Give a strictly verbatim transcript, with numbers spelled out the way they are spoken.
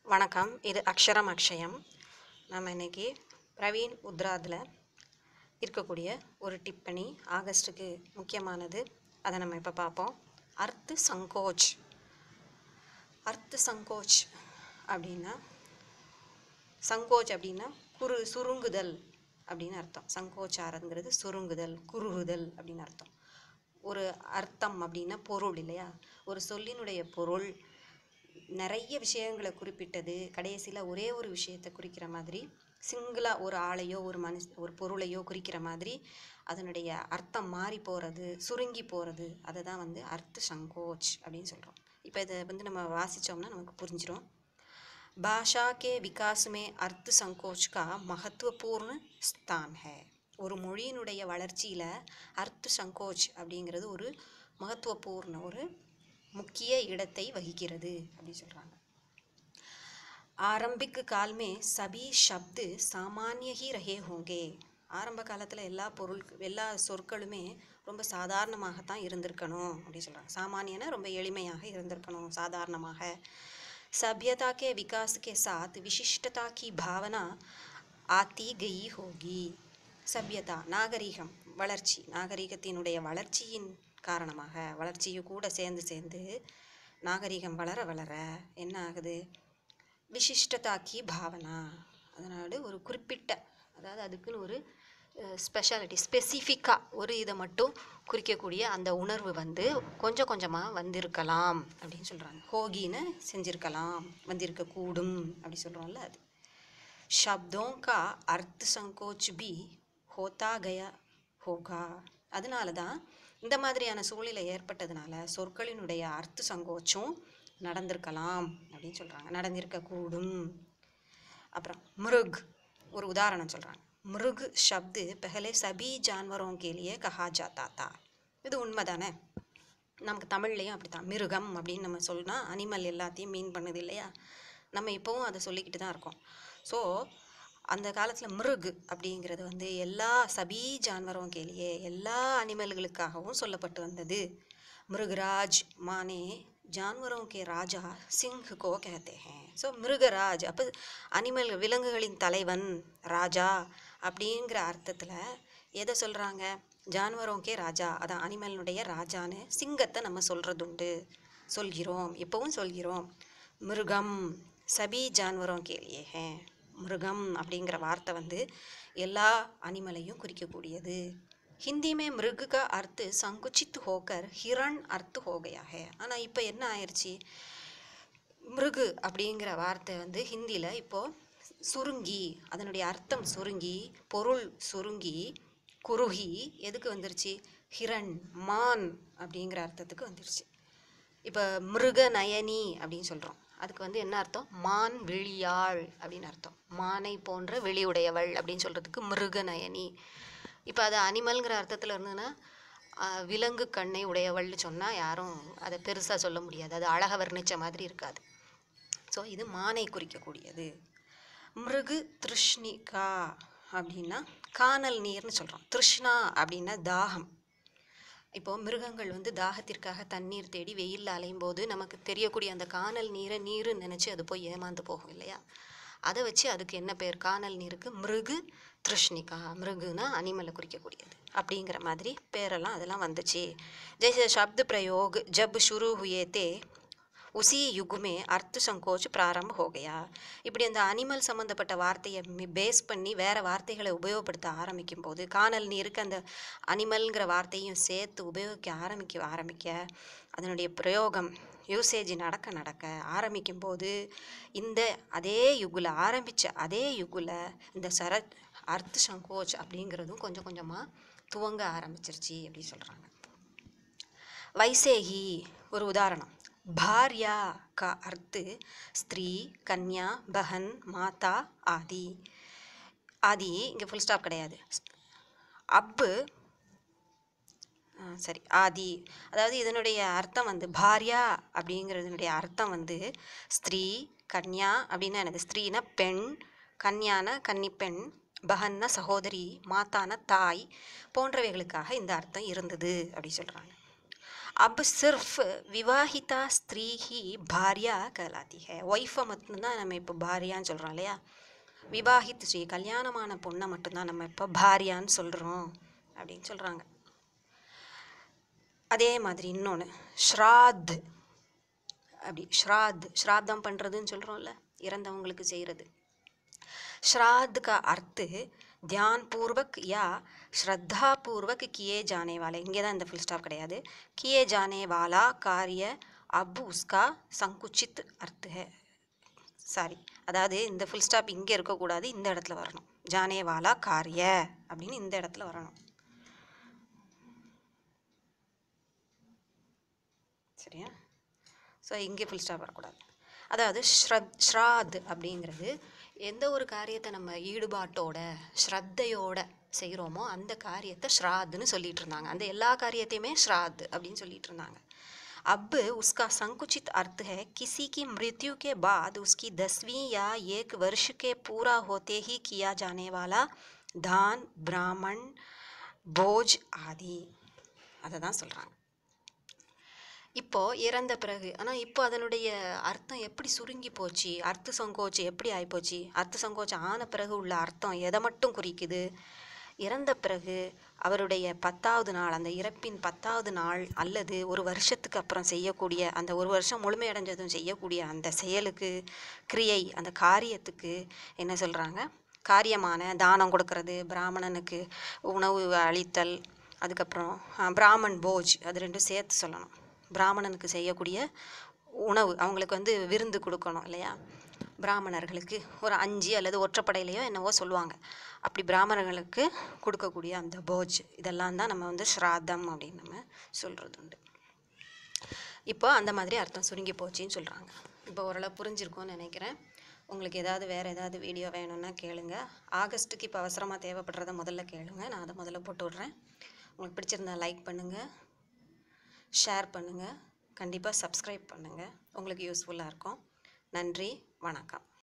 வணக்கம். இது அக்ஷரம் அக்ஷயம். நம்ம இன்னைக்கு பிரவீன் உத்ராதில் இருக்கக்கூடிய ஒரு டிப்பணி ஆகஸ்ட்டுக்கு முக்கியமானது. அதை நம்ம இப்போ பார்ப்போம். அர்த்து சங்கோச். அர்த்து சங்கோச் அப்படின்னா சங்கோச் அப்படின்னா குறு சுருங்குதல் அப்படின்னு அர்த்தம். சங்கோச்சாரங்கிறது சுருங்குதல், குறுகுதல் அப்படின்னு அர்த்தம். ஒரு அர்த்தம் அப்படின்னா பொருள் இல்லையா? ஒரு சொல்லினுடைய பொருள் நிறைய விஷயங்களை குறிப்பிட்டது கடைசியில் ஒரே ஒரு விஷயத்தை குறிக்கிற மாதிரி, சிங்கிளாக ஒரு ஆளையோ ஒரு மனுஷ ஒரு பொருளையோ குறிக்கிற மாதிரி அதனுடைய அர்த்தம் மாறி போகிறது, சுருங்கி போகிறது, அதை தான் வந்து அர்த்த சங்கோச் அப்படின்னு சொல்கிறோம். இப்போ இதை வந்து நம்ம வாசித்தோம்னா நமக்கு புரிஞ்சிடும். பாஷா கே விகாஸ் மே அர்த்த சங்கோச் கா மகத்துவபூர்ண ஸ்தான் ஹை. ஒரு மொழியினுடைய வளர்ச்சியில் அர்த்த சங்கோச் அப்படிங்கிறது ஒரு மகத்துவபூர்ண ஒரு முக்கிய இடத்தை வகிக்கிறது அப்படின்னு சொல்கிறாங்க. ஆரம்பிக் கால் மே சபி ஷப்து சாமானிய ஹி ரஹே ஹோங்கே. ஆரம்ப காலத்தில் எல்லா பொருள் எல்லா சொற்களுமே ரொம்ப சாதாரணமாகத்தான் இருந்திருக்கணும் அப்படின்னு சொல்கிறாங்க. சாமானியனா ரொம்ப எளிமையாக இருந்திருக்கணும், சாதாரணமாக. सभ्यता के विकास के साथ विशिष्टता की भावना आती गई होगी. சபியதா நாகரிகம், வளர்ச்சி, நாகரிகத்தினுடைய வளர்ச்சியின் காரணமாக, வளர்ச்சியும் கூட சேர்ந்து சேர்ந்து நாகரிகம் வளர வளர என்ன ஆகுது? விசிஷ்டதாக்கி பாவனா, அதனால ஒரு குறிப்பிட்ட, அதாவது அதுக்குன்னு ஒரு ஸ்பெஷாலிட்டி, ஸ்பெசிஃபிக்காக ஒரு இதை மட்டும் குறிக்கக்கூடிய அந்த உணர்வு வந்து கொஞ்சம் கொஞ்சமாக வந்திருக்கலாம் அப்படின்னு சொல்கிறாங்க. ஹோகின்னு செஞ்சிருக்கலாம், வந்திருக்கக்கூடும் அப்படி சொல்கிறோம்ல அது. शब्दों का अर्थ संकोच भी होता गया होगा. அதனால தான் இந்த மாதிரியான சூழ்நிலை ஏற்பட்டதுனால சொற்களினுடைய அர்த்த சங்கோச்சம் நடந்திருக்கலாம் அப்படின்னு சொல்கிறாங்க, நடந்திருக்கக்கூடும். அப்புறம் மிருக் ஒரு உதாரணம் சொல்கிறாங்க. மிருக் शब्द पहले सभी जानवरों के लिए कहा जाता था. இது உண்மை தானே? நமக்கு தமிழ்லையும் அப்படித்தான். மிருகம் அப்படின்னு நம்ம சொன்னால் அனிமல் எல்லாத்தையும் மீன் பண்ணுது இல்லையா? நம்ம இப்போவும் அதை சொல்லிக்கிட்டு தான் இருக்கோம். ஸோ அந்த காலத்தில் மிருக் அப்படிங்கிறது வந்து எல்லா சபி ஜான்வரோं के लिए, எல்லா அனிமல்களுக்காகவும் சொல்லப்பட்டு வந்தது. மிருகராஜ் மானே ஜான்வரோं के ராஜா சிங்க் கோ कहते हैं. ஸோ மிருகராஜ் அப்போ அனிமல் விலங்குகளின் தலைவன், ராஜா அப்படிங்கிற அர்த்தத்தில் எதை சொல்கிறாங்க? ஜான்வரோं के ராஜா, அதான் அனிமலினுடைய ராஜான்னு சிங்கத்தை நம்ம சொல்கிறது உண்டு, சொல்கிறோம், இப்போவும் சொல்கிறோம். மிருகம் சபி ஜான்வரோं के लिए है. மிருகம் அப்படிங்கிற வார்த்தை வந்து எல்லா அனிமலையும் குறிக்கக்கூடியது. ஹிந்தி மே மிருக் கா அர்த் சங்குச்சித் ஹோக்கர் ஹிரண் அர்த் ஹோ கயா ஹை. ஆனால் இப்போ என்ன ஆயிடுச்சு? மிருகு அப்படிங்கிற வார்த்தை வந்து ஹிந்தியில் இப்போது சுருங்கி, அதனுடைய அர்த்தம் சுருங்கி, பொருள் சுருங்கி, குறுகி எதுக்கு வந்துருச்சு? ஹிரண், மான் அப்படிங்கிற அர்த்தத்துக்கு வந்துருச்சு. இப்போ மிருக நயனி அப்படின்னு சொல்கிறோம், அதுக்கு வந்து என்ன அர்த்தம்? மான் விழியாள் அப்படின்னு அர்த்தம். மானை போன்ற விழியுடையவள் அப்படின்னு சொல்கிறதுக்கு மிருக நயனி. இப்போ அது அனிமல்ங்கிற அர்த்தத்தில் இருந்ததுன்னா விலங்கு கண்ணை உடையவள்னு சொன்னால் யாரும் அதை பெருசாக சொல்ல முடியாது, அது அழக வர்ணித்த மாதிரி இருக்காது. ஸோ இது மானை குறிக்கக்கூடியது. மிருகு திருஷ்ணிகா அப்படின்னா கானல் நீர்னு சொல்கிறோம். திருஷ்ணா அப்படின்னா தாகம். இப்போது மிருகங்கள் வந்து தாகத்திற்காக தண்ணீர் தேடி வெயிலில் அலையும் போது நமக்கு தெரியக்கூடிய அந்த கானல் நீரை நீருன்னு நினச்சி அது போய் ஏமாந்து போகும் இல்லையா? அதை வச்சு அதுக்கு என்ன பேர்? கானல் நீருக்கு மிருகு திருஷ்ணிகா. மிருகுனா அனிமலை குறிக்கக்கூடியது அப்படிங்கிற மாதிரி பேரெல்லாம் அதெல்லாம் வந்துச்சு. ஜெய்சே சப்த பிரயோக் ஜப் ஷுரு ஹுயே தே உசி யுகுமே அர்த்த சங்கோச் பிராரம்ப ஹோகையா. இப்படி அந்த அனிமல் சம்மந்தப்பட்ட வார்த்தையை பேஸ் பண்ணி வேறு வார்த்தைகளை உபயோகப்படுத்த ஆரம்பிக்கும் போது, கானல் நீருக்கு அந்த அனிமல்ங்கிற வார்த்தையும் சேர்த்து உபயோகிக்க ஆரம்பிக்க ஆரம்பிக்க அதனுடைய பிரயோகம் யூசேஜ் நடக்க நடக்க ஆரம்பிக்கும் போது இந்த அதே யுகுல ஆரம்பித்த அதே யுகுல இந்த சரத் அர்த்த சங்கோச் அப்படிங்கிறதும் கொஞ்சம் கொஞ்சமாக துவங்க ஆரம்பிச்சிருச்சு அப்படின்னு சொல்கிறாங்க. வைசேகி ஒரு உதாரணம். भार्या का अर्थ स्त्री, कन्या, बहन, माता आदि. आदि இங்கே ஃபுல் ஸ்டாப் கிடையாது. அப்பு சரி ஆதி, அதாவது இதனுடைய அர்த்தம் வந்து பாரியா அப்படிங்கிறதுனுடைய அர்த்தம் வந்து ஸ்திரீ, கன்யா அப்படின்னா என்னது? ஸ்திரீனா பெண், கன்யானா கன்னிப்பெண், பஹன்னா சகோதரி, மாதானா தாய் போன்றவைகளுக்காக இந்த அர்த்தம் இருந்தது அப்படி சொல்கிறாங்க. अब सिर्फ विवाहिता स्त्री ही भार्या कहलाती है. ஒய்ஃபை மட்டும்தான் நம்ம இப்போ பாரியான்னு சொல்கிறோம் இல்லையா. விவாஹித் ஸ்ரீ கல்யாணமான பொண்ணை மட்டும்தான் நம்ம இப்போ பாரியான்னு சொல்கிறோம் அப்படின்னு சொல்கிறாங்க. அதே மாதிரி இன்னொன்று ஸ்ராத், அப்படி ஸ்ராத் ஸ்ராத்தம் பண்ணுறதுன்னு சொல்கிறோம்ல, இறந்தவங்களுக்கு செய்கிறது. श्राद्ध का अर्थ ध्यान पूर्वक या श्रद्धा पूर्वक किए जाने वाले, இங்கே தான் இந்த ஃபுல் ஸ்டாப் கிடையாது, किए जाने वाला कार्य अब उसका संकुचित अर्थ है. சாரி, அதாவது இந்த ஃபுல் ஸ்டாப் இங்கே இருக்கக்கூடாது, இந்த இடத்துல வரணும். ஜானே வாலா காரிய அப்படின்னு இந்த இடத்துல வரணும். சரியா? ஸோ இங்கே ஃபுல் ஸ்டாப் வரக்கூடாது. அதாவது ஸ்ரத் ஸ்ராத் அப்படிங்கிறது எந்த ஒரு காரியத்தை நம்ம ஈடுபாட்டோட ஸ்ரத்தையோட செய்கிறோமோ அந்த காரியத்தை ஸ்ராத்துன்னு சொல்லிட்டு இருந்தாங்க. அந்த எல்லா காரியத்தையுமே ஸ்ராத் அப்படின்னு சொல்லிட்டு இருந்தாங்க. अब उसका संकुचित अर्थ है किसी की मृत्यु के बाद उसकी दसवीं या एक वर्ष के पूरा होते ही किया जाने वाला दान, ब्राह्मण, भोज आदि. அதை தான் சொல்கிறாங்க. இப்போது இறந்த பிறகு, ஆனால் இப்போ அதனுடைய அர்த்தம் எப்படி சுருங்கி போச்சு, அர்த்த சங்கோச்சம் எப்படி ஆகிப்போச்சு. அர்த்த சங்கோச்சம் ஆன பிறகு உள்ள அர்த்தம் எதை மட்டும் குறிக்குது, இறந்த பிறகு அவருடைய பத்தாவது நாள், அந்த இறப்பின் பத்தாவது நாள் அல்லது ஒரு வருஷத்துக்கு அப்புறம் செய்யக்கூடிய, அந்த ஒரு வருஷம் முழுமையடைஞ்சதும் செய்யக்கூடிய அந்த செயலுக்கு, கிரியை, அந்த காரியத்துக்கு என்ன சொல்கிறாங்க, காரியமான தானம் கொடுக்கறது, பிராமணனுக்கு உணவு அளித்தல், அதுக்கப்புறம் பிராமன் போஜ், அது ரெண்டும் சேர்த்து சொல்லணும். பிராமணனுக்கு செய்யக்கூடிய உணவு, அவங்களுக்கு வந்து விருந்து கொடுக்கணும் இல்லையா, பிராமணர்களுக்கு ஒரு அஞ்சு அல்லது ஒற்றைப்படையிலையோ என்னவோ சொல்லுவாங்க, அப்படி பிராமணர்களுக்கு கொடுக்கக்கூடிய அந்த போஜ், இதெல்லாம் தான் நம்ம வந்து ஸ்ராத்தம் அப்படின்னு நம்ம சொல்கிறது உண்டு. இப்போ அந்த மாதிரி அர்த்தம் சுருங்கி போச்சுன்னு சொல்கிறாங்க. இப்போ ஓரளவு புரிஞ்சிருக்கும்னு நினைக்கிறேன். உங்களுக்கு ஏதாவது வேறு ஏதாவது வீடியோ வேணும்னா கேளுங்க. ஆகஸ்ட்டுக்கு இப்போ அவசரமாக தேவைப்படுறத முதல்ல கேளுங்க, நான் அதை முதல்ல போட்டு விட்றேன். உங்களுக்கு பிடிச்சிருந்தா லைக் பண்ணுங்கள், ஷேர் பண்ணுங்கள், கண்டிப்பாக சப்ஸ்கிரைப் பண்ணுங்கள், உங்களுக்கு யூஸ்ஃபுல்லாக இருக்கும். நன்றி, வணக்கம்.